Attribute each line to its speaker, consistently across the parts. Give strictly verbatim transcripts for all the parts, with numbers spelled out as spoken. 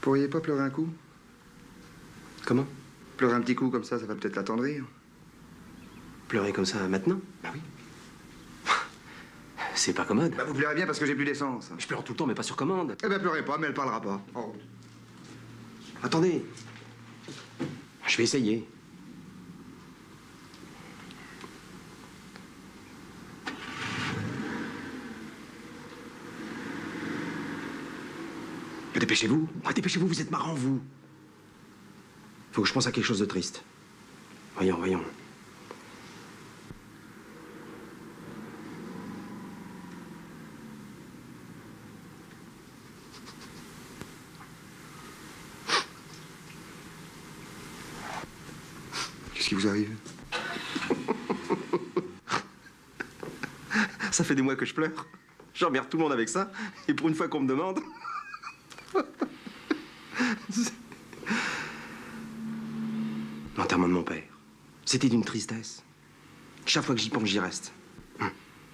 Speaker 1: pourriez pas pleurer un coup?
Speaker 2: Comment?
Speaker 1: Pleurer un petit coup comme ça, ça va peut-être l'attendrir.
Speaker 2: Pleurer comme ça maintenant?
Speaker 1: Bah oui.
Speaker 2: C'est pas commode.
Speaker 1: Bah vous pleurez bien parce que j'ai plus d'essence.
Speaker 2: Je pleure tout le temps, mais pas sur commande.
Speaker 1: Eh ben pleurez pas, mais elle parlera pas. Oh.
Speaker 2: Attendez. Je vais essayer. Mais dépêchez-vous. Ah, dépêchez-vous, vous êtes marrant, vous. Faut que je pense à quelque chose de triste. Voyons, voyons.
Speaker 1: Qu'est-ce qui vous arrive?
Speaker 2: Ça fait des mois que je pleure. J'emmerde tout le monde avec ça. Et pour une fois qu'on me demande... L'enterrement de mon père. C'était d'une tristesse. Chaque fois que j'y pense, j'y reste. Hum.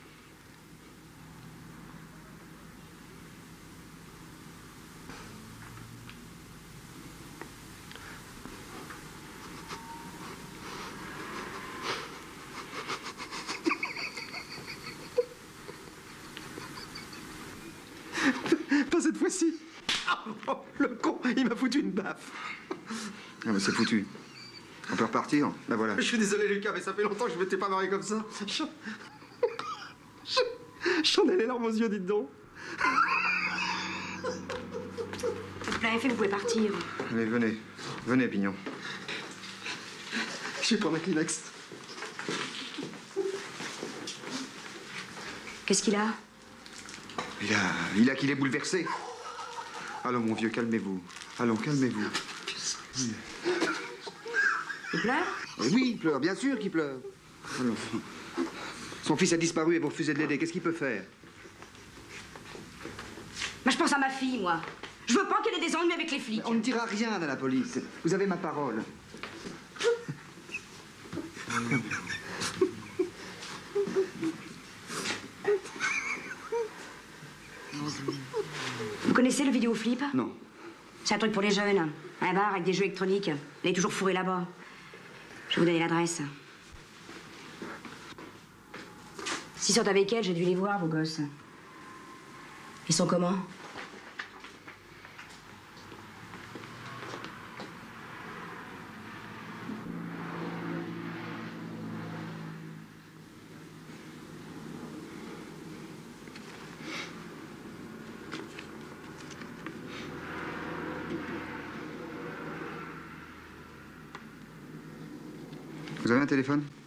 Speaker 2: Pas cette fois-ci. Oh, le con, il m'a foutu une baffe.
Speaker 1: Ah, mais c'est foutu. On peut repartir? Ben voilà.
Speaker 2: Je suis désolé, Lucas, mais ça fait longtemps que je m'étais pas marré comme ça. J'en J'en ai les larmes aux yeux, dites donc.
Speaker 3: Vous l'avez fait, vous pouvez partir.
Speaker 1: Allez, venez. Venez, Pignon.
Speaker 2: Je vais prendre un Kleenex.
Speaker 3: Qu'est-ce qu'il a?
Speaker 1: Il a... Il a qu'il est bouleversé. Allons, mon vieux, calmez-vous. Allons, calmez-vous. Oui.
Speaker 3: Il pleure?
Speaker 1: Eh oui, il pleure, bien sûr qu'il pleure. Allons. Son fils a disparu et vous refusez de l'aider. Qu'est-ce qu'il peut faire?
Speaker 3: Moi, je pense à ma fille, moi. Je veux pas qu'elle ait des ennuis avec les flics.
Speaker 1: On ne dira rien à la police. Vous avez ma parole.
Speaker 3: Vous connaissez le vidéoflip?
Speaker 1: Non.
Speaker 3: C'est un truc pour les jeunes. Un bar avec des jeux électroniques. Elle est toujours fourrée là-bas. Je vais vous donner l'adresse. S'ils sortent avec elle, j'ai dû les voir, vos gosses. Ils sont comment?
Speaker 1: Vous avez un téléphone?